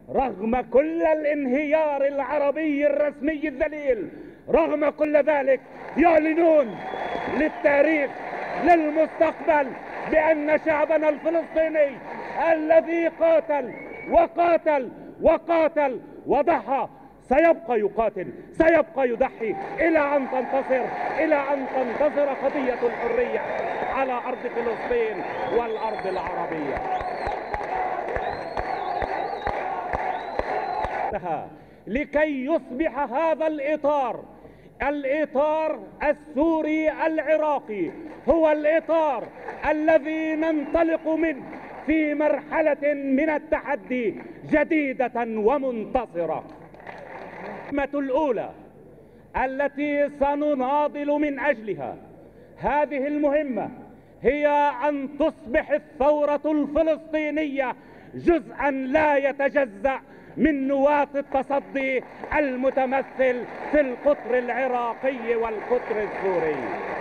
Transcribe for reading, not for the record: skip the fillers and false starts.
رغم كل الانهيار العربي الرسمي الذليل، رغم كل ذلك يعلنون للتاريخ للمستقبل بأن شعبنا الفلسطيني الذي قاتل وقاتل وقاتل وضحى سيبقى يقاتل، سيبقى يضحي إلى أن تنتصر قضية الحرية على أرض فلسطين والأرض العربية. لكي يصبح هذا الإطار السوري العراقي هو الإطار الذي ننطلق منه في مرحلة من التحدي جديدة ومنتصرة. المهمة الأولى التي سنناضل من أجلها، هذه المهمة هي أن تصبح الثورة الفلسطينية جزءا لا يتجزأ من نواة التصدي المتمثل في القطر العراقي والقطر السوري.